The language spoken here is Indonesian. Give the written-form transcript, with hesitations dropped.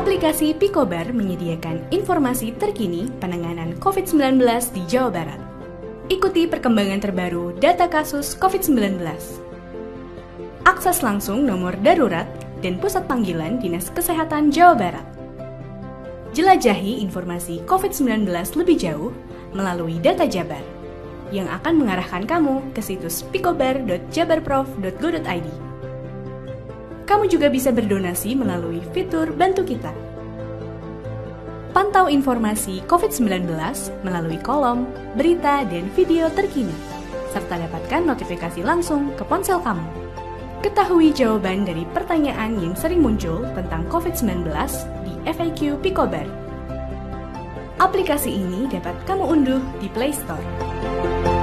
Aplikasi Picobar menyediakan informasi terkini penanganan COVID-19 di Jawa Barat. Ikuti perkembangan terbaru data kasus COVID-19. Akses langsung nomor darurat dan pusat panggilan Dinas Kesehatan Jawa Barat. Jelajahi informasi COVID-19 lebih jauh melalui data Jabar yang akan mengarahkan kamu ke situs picobar.jabarprof.go.id. Kamu juga bisa berdonasi melalui fitur Bantu Kita. Pantau informasi COVID-19 melalui kolom, berita, dan video terkini, serta dapatkan notifikasi langsung ke ponsel kamu. Ketahui jawaban dari pertanyaan yang sering muncul tentang COVID-19 di FAQ Picobar. Aplikasi ini dapat kamu unduh di Play Store.